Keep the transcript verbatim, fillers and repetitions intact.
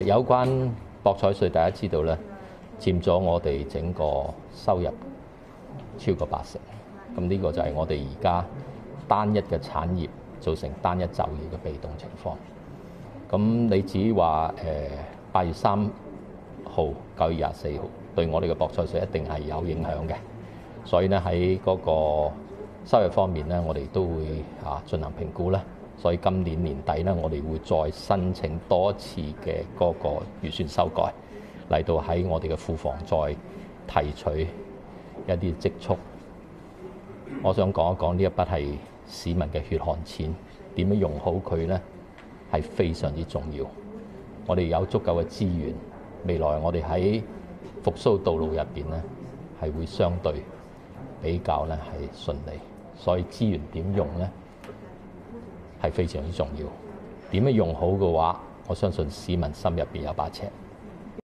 有關博彩稅，大家知道咧，佔咗我哋整個收入超過八成。咁呢個就係我哋而家單一嘅產業造成單一就業嘅被動情況。咁你至於話誒八月三號、九月廿四號對我哋嘅博彩稅一定係有影響嘅，所以咧喺嗰個收入方面咧，我哋都會啊進行評估啦。所以今年年底咧，我哋會再申請多次嘅嗰個預算修改，嚟到喺我哋嘅庫房再提取一啲積蓄。我想講一講呢一筆係市民嘅血汗錢，點樣用好佢呢？係非常之重要。我哋有足夠嘅資源，未來我哋喺復甦道路入邊呢，係會相對比較咧係順利。所以資源點用呢？係非常之重要。點樣用好嘅話，我相信市民心入邊有把尺。